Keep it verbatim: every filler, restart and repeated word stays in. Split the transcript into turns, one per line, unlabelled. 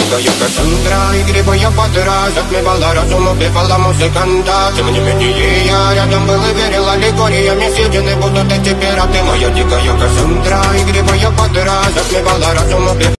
дикая Кассандра, игривая подра, затмевала разум, убивала музыканта. Тем не менее я рядом был и верил аллегориями, съедены будут эти пираты. Моя дикая Кассандра, игривая подра, затмевала разум, убивала